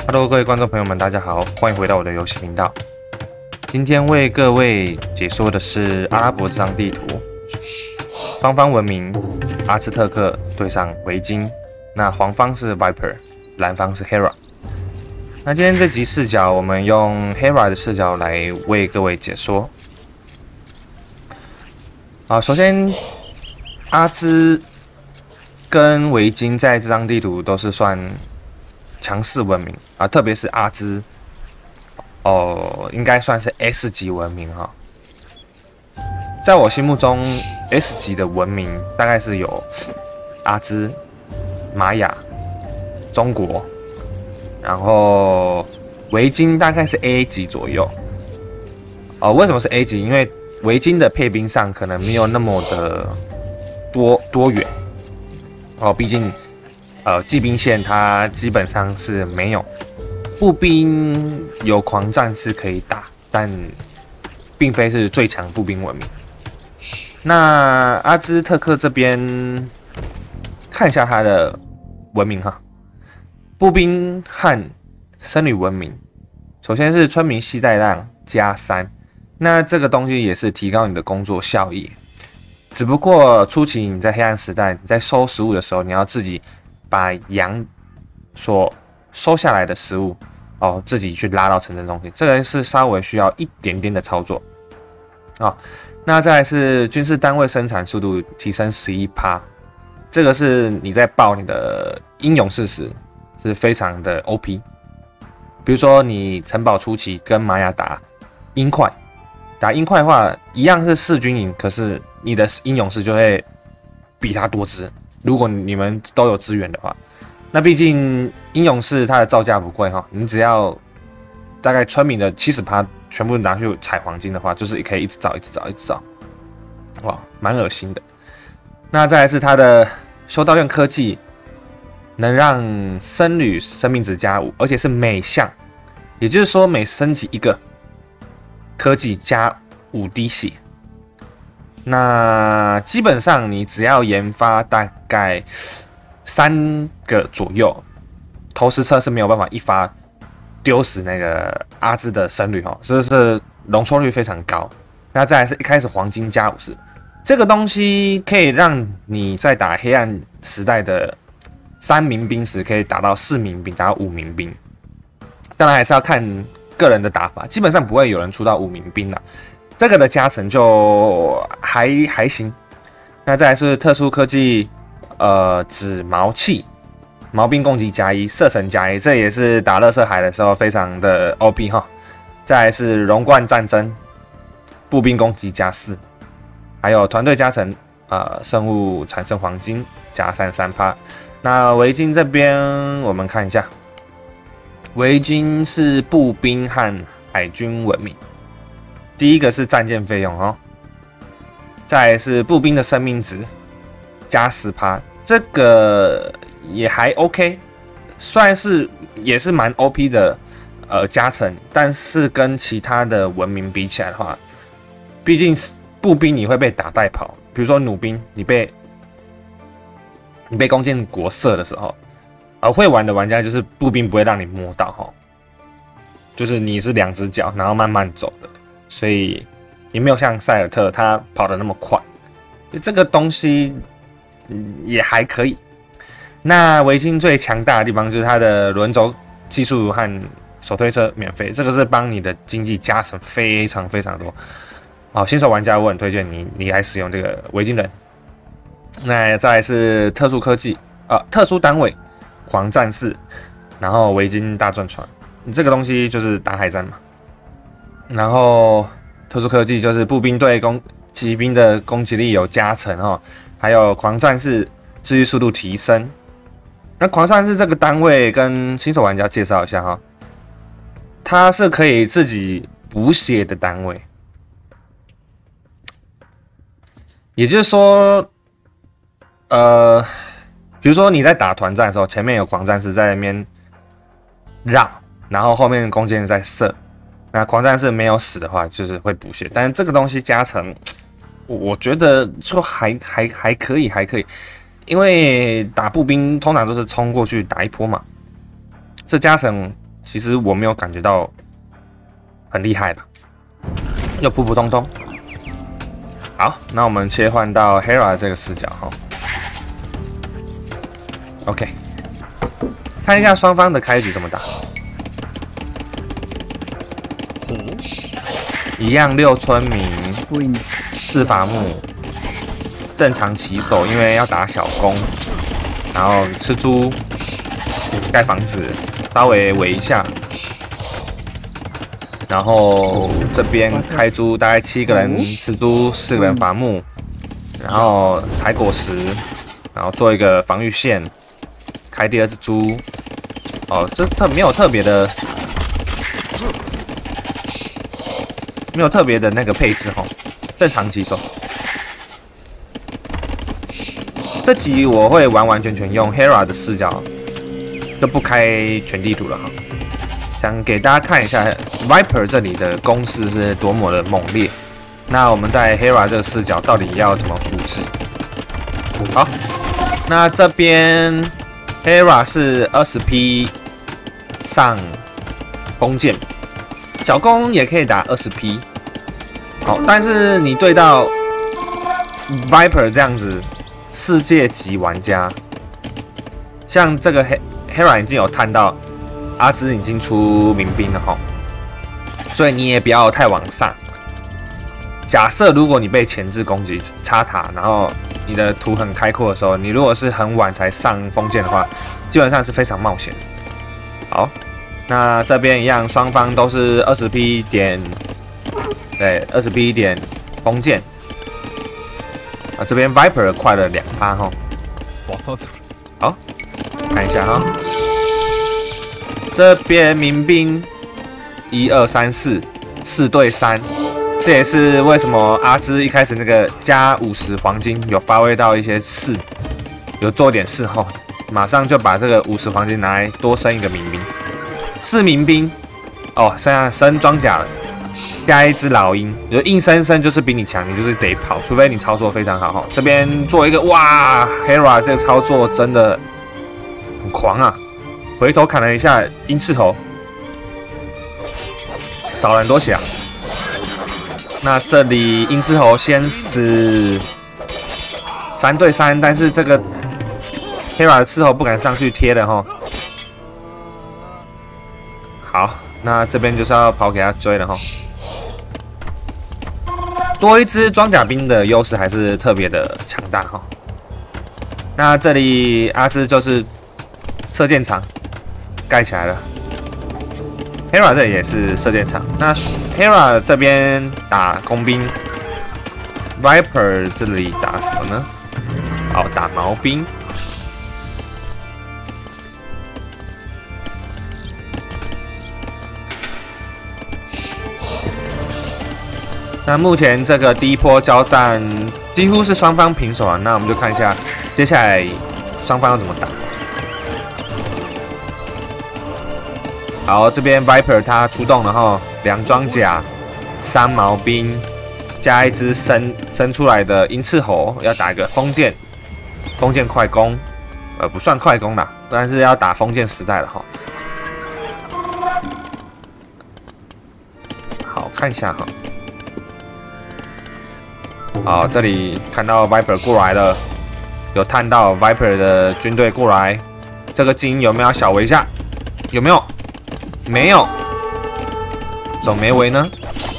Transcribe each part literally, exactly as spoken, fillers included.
Hello， 各位观众朋友们，大家好，欢迎回到我的游戏频道。今天为各位解说的是阿拉伯这张地图，方方文明阿兹特克对上维京，那黄方是 Viper， 蓝方是 Hera。那今天这集视角，我们用 Hera 的视角来为各位解说。好，首先阿兹跟维京在这张地图都是算强势文明啊，特别是阿兹哦，应该算是 S 级文明哈。在我心目中 ，S 级的文明大概是有阿兹、玛雅、中国，然后维京大概是 A 级左右。哦，为什么是 A 级？因为维京的配兵上可能没有那么的多多元哦，毕竟呃骑兵线它基本上是没有，步兵有狂战是可以打，但并非是最强步兵文明。那阿兹特克这边看一下它的文明哈，步兵和僧侣文明，首先是村民系带量加三。那这个东西也是提高你的工作效益，只不过初期你在黑暗时代，你在收食物的时候，你要自己把羊所收下来的食物哦，自己去拉到城镇中心，这个是稍微需要一点点的操作哦。那再来是军事单位生产速度提升 百分之十一， 这个是你在报你的英勇士时是非常的 O P。比如说你城堡初期跟玛雅打鹰块。打鹰块的话，一样是四军营，可是你的英勇士就会比他多支。如果你们都有资源的话，那毕竟英勇士它的造价不贵哈，你只要大概村民的 百分之七十 全部拿去采黄金的话，就是可以一直造、一直造、一直造，哇，蛮恶心的。那再来是它的修道院科技，能让僧侣生命值加五，而且是每项，也就是说每升级一个。科技加五滴血，那基本上你只要研发大概三个左右，投石车是没有办法一发丢死那个阿兹的僧侣哈，这是容错率非常高。那再来是一开始黄金加五十，这个东西可以让你在打黑暗时代的三名兵时，可以打到四名兵，打到五名兵。当然还是要看个人的打法，基本上不会有人出到五名兵啦。这个的加成就还还行。那再来是特殊科技，呃，指毛器，毛兵攻击加一，射程加一，这也是打垃圾海的时候非常的 O P 哈。再来是荣冠战争，步兵攻击加四，还有团队加成，呃，生物产生黄金加三十三%。那维京这边我们看一下。维京是步兵和海军文明，第一个是战舰费用哦，再来是步兵的生命值加 百分之十， 这个也还 OK， 算是也是蛮 O P 的呃加成，但是跟其他的文明比起来的话，毕竟步兵你会被打带跑，比如说弩兵，你被你被弓箭国射的时候。而会玩的玩家就是步兵不会让你摸到哈，就是你是两只脚，然后慢慢走的，所以也没有像塞尔特他跑得那么快，这个东西也还可以。那维京最强大的地方就是它的轮轴技术和手推车免费，这个是帮你的经济加成非常非常多。好，新手玩家我很推荐你，你来使用这个维京人。那再来是特殊科技，呃，特殊单位。狂战士，然后维京大转船，你这个东西就是打海战嘛。然后特殊科技就是步兵对攻骑兵的攻击力有加成哦，还有狂战士治愈速度提升。那狂战士这个单位跟新手玩家介绍一下哈，它是可以自己补血的单位，也就是说，呃。比如说你在打团战的时候，前面有狂战士在那边绕，然后后面弓箭在射。那狂战士没有死的话，就是会补血。但是这个东西加成，我觉得就还还还可以，还可以。因为打步兵通常都是冲过去打一波嘛，这加成其实我没有感觉到很厉害的，又普普通通。好，那我们切换到 Hera 这个视角哈。OK， 看一下双方的开局怎么打。一样六村民，四伐木，正常起手，因为要打小弓，然后吃猪，盖房子，稍微围一下。然后这边开猪，大概七个人吃猪，四个人伐木，然后采果实，然后做一个防御线，开第二只猪。哦，这特没有特别的，没有特别的那个配置哈，正常起手。这集我会完完全全用 Hera 的视角，就不开全地图了哈。想给大家看一下 Viper 这里的攻势是多么的猛烈。那我们在 Hera 这个视角到底要怎么复制？好，那这边 Hera 是二十匹上弓箭，小弓也可以打二十匹。好，但是你对到 Viper 这样子世界级玩家，像这个 Hera 已经有探到。阿兹已经出民兵了哈，所以你也不要太往上。假设如果你被前置攻击插塔，然后你的图很开阔的时候，你如果是很晚才上封建的话，基本上是非常冒险。好，那这边一样，双方都是二十匹点，对，二十匹点封建。啊，这边 Viper 快了两趴哈。好，看一下哈。这边民兵一二三四四对三，这也是为什么阿兹一开始那个加五十黄金有发挥到一些事，有做点事后，马上就把这个五十黄金拿来多升一个民兵，四民兵哦，剩下升装甲了，加一只老鹰，就硬生生就是比你强，你就是得跑，除非你操作非常好哈。这边做一个哇 ，Hera 这个操作真的很狂啊！回头砍了一下鹰翅头，少了很多血啊。那这里鹰翅头先死三对三，但是这个 Hera 的斥候不敢上去贴的哈。好，那这边就是要跑给他追了哈。多一只装甲兵的优势还是特别的强大哈。那这里阿兹就是射箭场。盖起来了 ，Hera 这里也是射箭场。那 Hera 这边打工兵 ，Viper 这里打什么呢？哦，打毛兵。那目前这个第一波交战几乎是双方平手啊。那我们就看一下接下来双方要怎么打。好，这边 Viper 他出动了哈，两装甲，三毛兵，加一只生生出来的鹰翅猴，要打一个封建，封建快攻，呃，不算快攻啦，但是要打封建时代了哈。好，看一下哈。好，这里看到 Viper 过来了，有探到 Viper 的军队过来，这个精英有没有要小围一下？有没有？没有，怎么没围呢？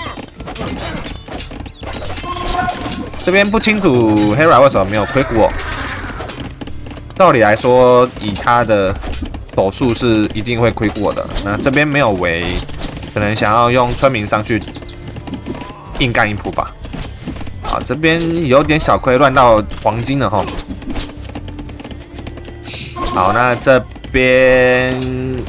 这边不清楚 Hera 为什么没有亏我。道理来说，以他的手速是一定会亏我的。那这边没有围，可能想要用村民上去硬干一波吧。好，这边有点小亏，乱到黄金了哈。好，那这边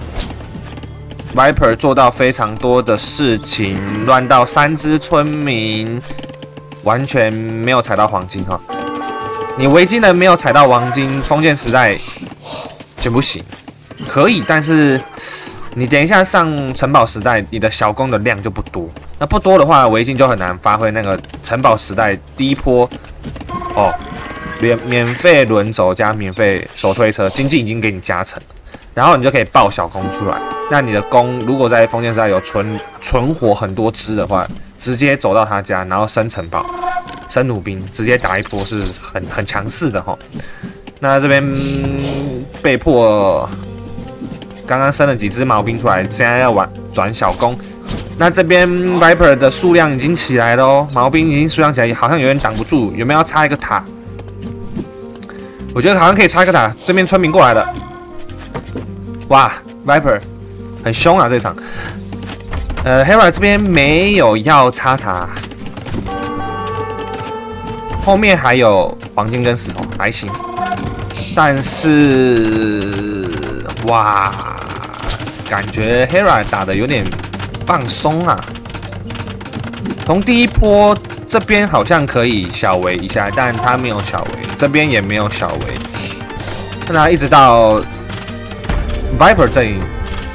Viper 做到非常多的事情，乱到三只村民，完全没有踩到黄金哈。你维京人没有踩到黄金，封建时代行不行？可以，但是你等一下上城堡时代，你的小弓的量就不多。那不多的话，维京就很难发挥那个城堡时代第一波哦，免免费轮轴加免费手推车，经济已经给你加成了。 然后你就可以爆小弓出来。那你的弓如果在封建时代有存存活很多只的话，直接走到他家，然后升城堡、升弩兵，直接打一波是很很强势的哈。那这边、嗯、被迫刚刚升了几只毛兵出来，现在要玩转小弓。那这边 Viper 的数量已经起来了哦，毛兵已经数量起来，好像有点挡不住，有没有要插一个塔？我觉得好像可以插一个塔，对面村民过来了。哇 ，Viper 很凶啊这场。呃 ，Hera 这边没有要插塔，后面还有黄金跟石头，还行。但是，哇，感觉 Hera 打的有点放松啊。从第一波这边好像可以小围一下，但他没有小围，这边也没有小围。那一直到 Viper 阵营，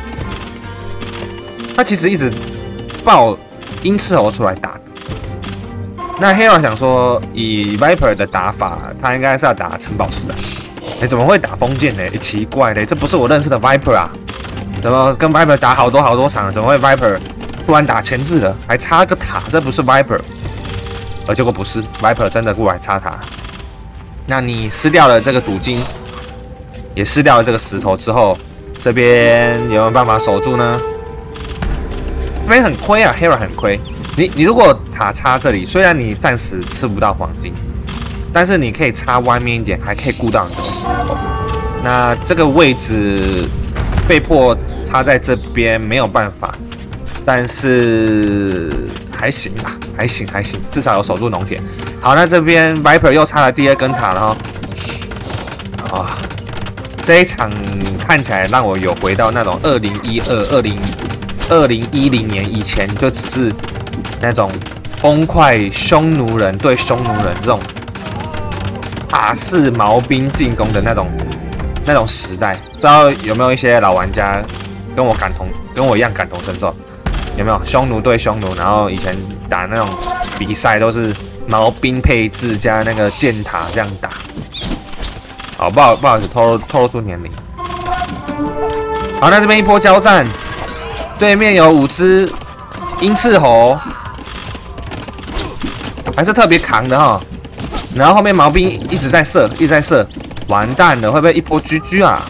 他其实一直爆鹰翅猴出来打。那 Hera 想说，以 Viper 的打法，他应该是要打城堡时代。哎，怎么会打封建呢？欸、奇怪嘞，这不是我认识的 Viper 啊！怎么跟 Viper 打好多好多场，怎么会 Viper 突然打前置了，还插个塔？这不是 Viper， 而结果不是 Viper 真的过来插塔。那你撕掉了这个主金，也撕掉了这个石头之后，这边有没有办法守住呢？这边很亏啊 ，Hera 很亏。你你如果塔插这里，虽然你暂时吃不到黄金。但是你可以插外面一点，还可以顾到你的石头。那这个位置被迫插在这边没有办法，但是还行吧，还行还行，至少有守住农田。好，那这边 Viper 又插了第二根塔了哈。啊，这一场看起来让我有回到那种二零一二、二零二零一零年以前，就只是那种崩溃匈奴人对匈奴人这种。塔式毛兵进攻的那种那种时代，不知道有没有一些老玩家跟我感同跟我一样感同身受？有没有匈奴对匈奴？然后以前打那种比赛都是毛兵配置加那个箭塔这样打。好，不好不好意思，透露透露出年龄。好，那这边一波交战，对面有五只鹰翅猴，还是特别扛的哈。然后后面毛兵一直在射，一直在射，完蛋了，会不会一波 G G 啊？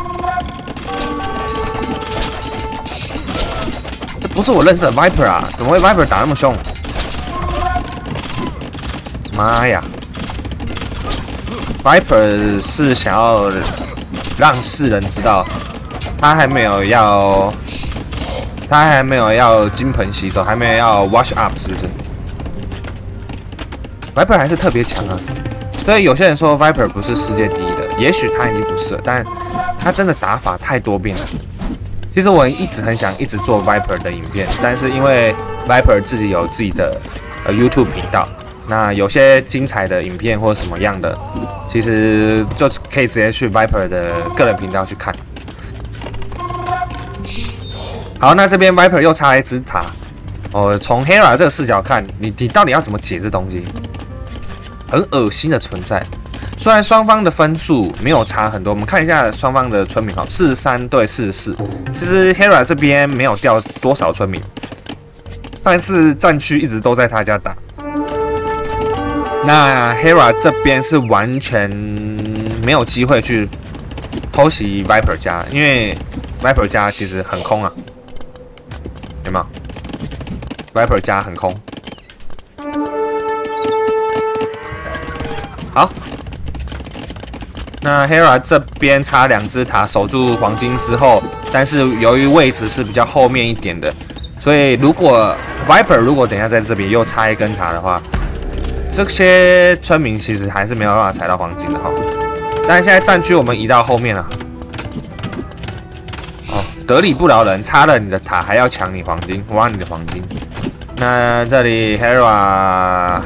这不是我认识的 Viper 啊，怎么会 Viper 打那么凶？妈呀 ！Viper 是想要让世人知道，他还没有要，他还没有要金盆洗手，还没有要 wash up， 是不是？ Viper 还是特别强啊，所以有些人说 Viper 不是世界第一的，也许他已经不是了，但他真的打法太多变了。其实我一直很想一直做 Viper 的影片，但是因为 Viper 自己有自己的呃 YouTube 频道，那有些精彩的影片或什么样的，其实就可以直接去 Viper 的个人频道去看。好，那这边 Viper 又插了一只塔。哦，从 Hera 这个视角看，你你到底要怎么解这东西？很恶心的存在。虽然双方的分数没有差很多，我们看一下双方的村民，好，四十三对四十四。其实 Hera 这边没有掉多少村民，但是战区一直都在他家打。那 Hera 这边是完全没有机会去偷袭 Viper 家，因为 Viper 家其实很空啊，有没有？ Viper 家很空，好。那 Hera 这边插两只塔守住黄金之后，但是由于位置是比较后面一点的，所以如果 Viper 如果等一下在这边又插一根塔的话，这些村民其实还是没有办法踩到黄金的哈。但是现在战区我们移到后面了，哦，得理不饶人，插了你的塔还要抢你黄金，挖你的黄金。 那这里 Hera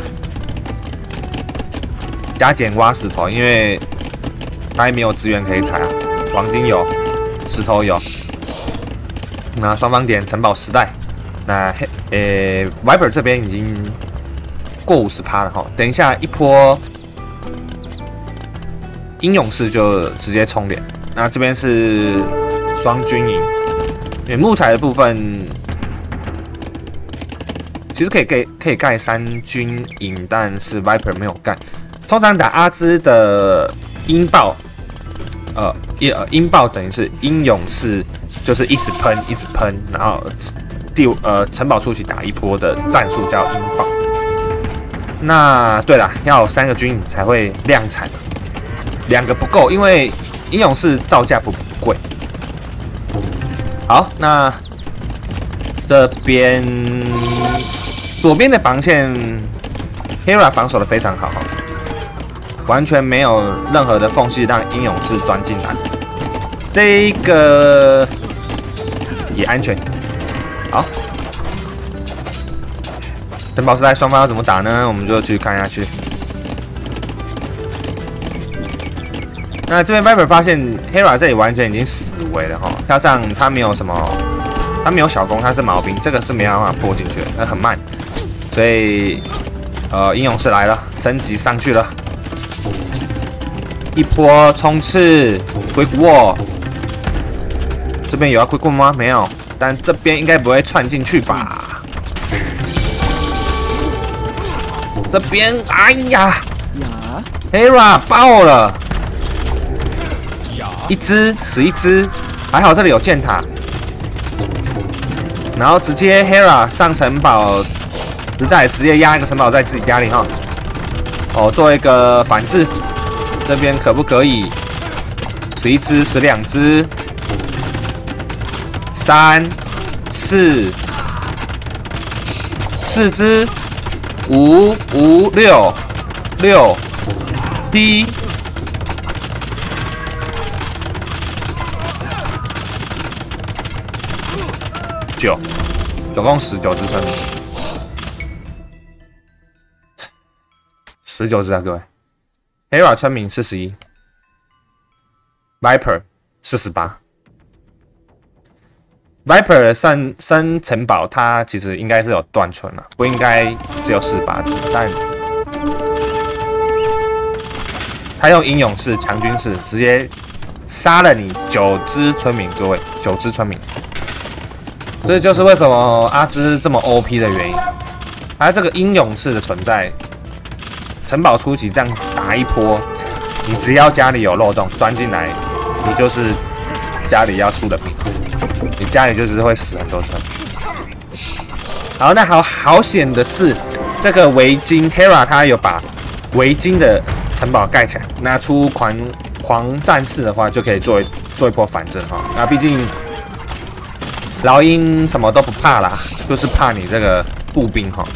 加减挖石头，因为他还没有资源可以采啊。黄金有，石头有。那双方点城堡时代。那黑呃 Viper 这边已经过 百分之五十 了哈。等一下一波鹰勇士就直接冲脸。那这边是双军营。对木材的部分，其实可以盖可以盖三军营，但是 Viper 没有盖。通常打阿兹的鹰豹，呃，鹰呃鹰豹等于是鹰勇士，就是一直喷一直喷，然后第呃城堡初期打一波的战术叫鹰豹。那对了，要有三个军营才会量产，两个不够，因为鹰勇士造价不贵。好，那这边左边的防线 ，Hera 防守的非常好，完全没有任何的缝隙让鹰勇士钻进来。这一个也安全。好。城堡时代双方要怎么打呢？我们就去看下去。那这边 Viper 发现 Hera 这里完全已经死围了哈，加上他没有什么，他没有小弓，他是毛兵，这个是没办法破进去的，那很慢，所以呃，鹰勇士来了，升级上去了，一波冲刺 Quick Wall， 这边有要 Quick Wall 吗？没有，但这边应该不会窜进去吧？这边，哎呀 ，Hera 爆了，一只死一只，还好这里有箭塔，然后直接 Hera 上城堡，时代直接压一个城堡在自己家里哈，哦，做一个反制，这边可不可以？死一只，死两只，三、四、四只。五五六六七九，总共十九只村民，十九只啊，各位。Hera 村民四十一 ，Viper 四十八。Viper 升升城堡，它其实应该是有断村了，不应该只有四十八只，但他用鹰勇士强军士直接杀了你九只村民，各位九只村民，这就是为什么阿兹这么 O P 的原因。他这个鹰勇士的存在，城堡初期这样打一波，你只要家里有漏洞钻进来，你就是家里要出的兵。你家里就是会死很多村。好，那好好险的是，这个围巾 Hera 他有把围巾的城堡盖起来，拿出狂狂战士的话，就可以做做一波反正哈。那毕竟老鹰什么都不怕啦，就是怕你这个步兵哈。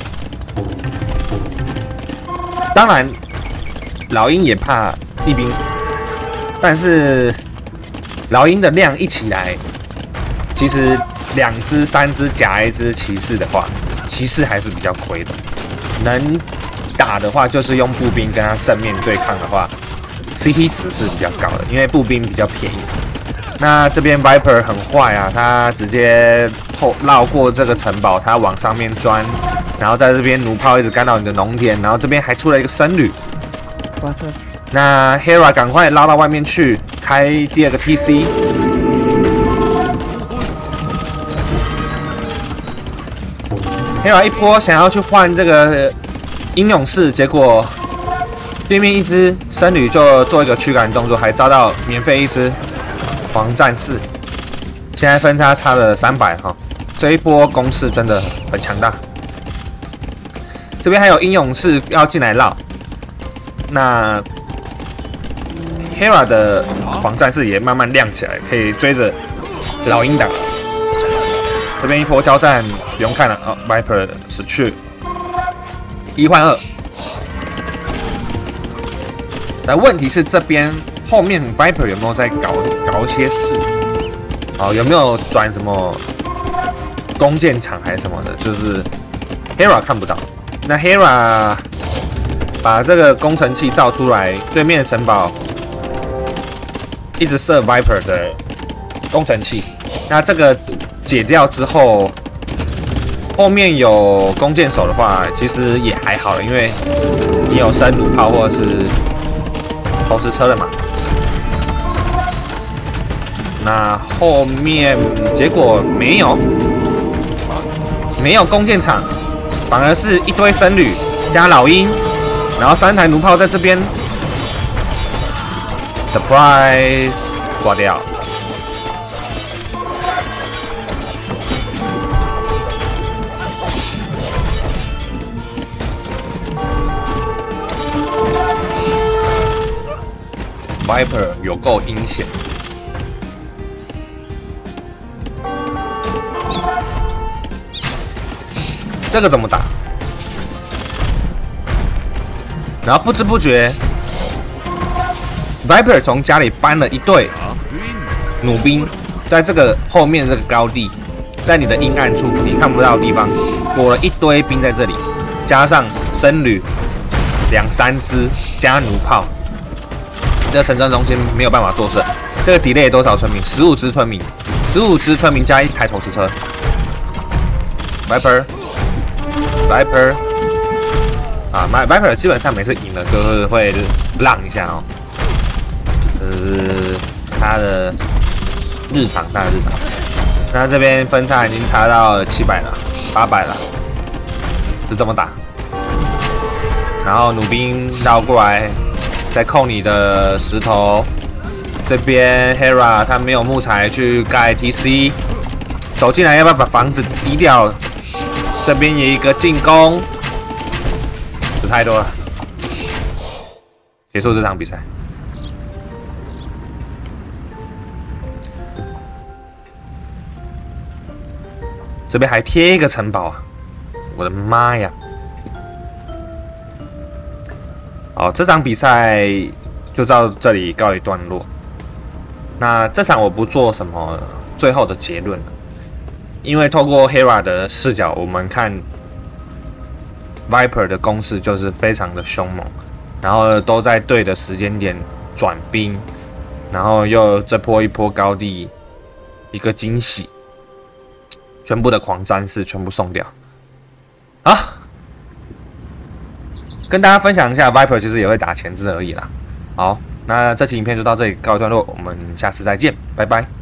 当然，老鹰也怕骑兵，但是老鹰的量一起来。其实两只、三只夹一只骑士的话，骑士还是比较亏的。能打的话，就是用步兵跟他正面对抗的话 ，C P 值是比较高的，因为步兵比较便宜。那这边 Viper 很坏啊，他直接透绕过这个城堡，他往上面钻，然后在这边弩炮一直干扰你的农田，然后这边还出了一个僧侣。那 Hera 赶快拉到外面去，开第二个 T C。Hera 一波想要去换这个鹰勇士，结果对面一只僧侣就做一个驱赶动作，还遭到免费一只黄战士。现在分差差了三百哈，这一波攻势真的很强大。这边还有鹰勇士要进来绕，那 Hera 的黄战士也慢慢亮起来，可以追着老鹰打。这边一波交战不用看了啊 ，Viper 死去，一换二。但问题是这边后面 Viper 有没有在搞搞一些事？哦，有没有转什么弓箭场还是什么的？就是 Hera 看不到。那 Hera 把这个工程器造出来，对面的城堡一直射 Viper 的工程器。那这个解掉之后，后面有弓箭手的话，其实也还好了，因为你有升弩炮或者是投石车的嘛。 那后面结果没有，没有弓箭场，反而是一堆僧侣加老鹰，然后三台弩炮在这边 ，surprise 挂掉。Viper 有够阴险。这个怎么打？然后不知不觉 ，Viper 从家里搬了一队弩兵，在这个后面这个高地，在你的阴暗处你看不到的地方，裹了一堆兵在这里，加上僧侣两三只加弩炮，这个城镇中心没有办法做事。这个 delay 多少村民？十五只村民，十五只村民加一台投石车 ，Viper。Viper 啊 ，Viper 基本上每次赢了就是会让一下哦，这是他的日常，他的日常。那这边分差已经差到七百了，八百了，就这么打。然后弩兵绕过来，再扣你的石头。这边 Hera 他没有木材去盖 T C， 走进来要不要把房子移掉？这边有一个进攻，这太多了，结束这场比赛。这边还贴一个城堡啊！我的妈呀！好，这场比赛就到这里告一段落。那这场我不做什么最后的结论了。因为透过 Hera 的视角，我们看 Viper 的攻势就是非常的凶猛，然后都在对的时间点转兵，然后又这波一波高地一个惊喜，全部的狂战士全部送掉。啊，跟大家分享一下 ，Viper 其实也会打前置而已啦。好，那这期影片就到这里告一段落，我们下次再见，拜拜。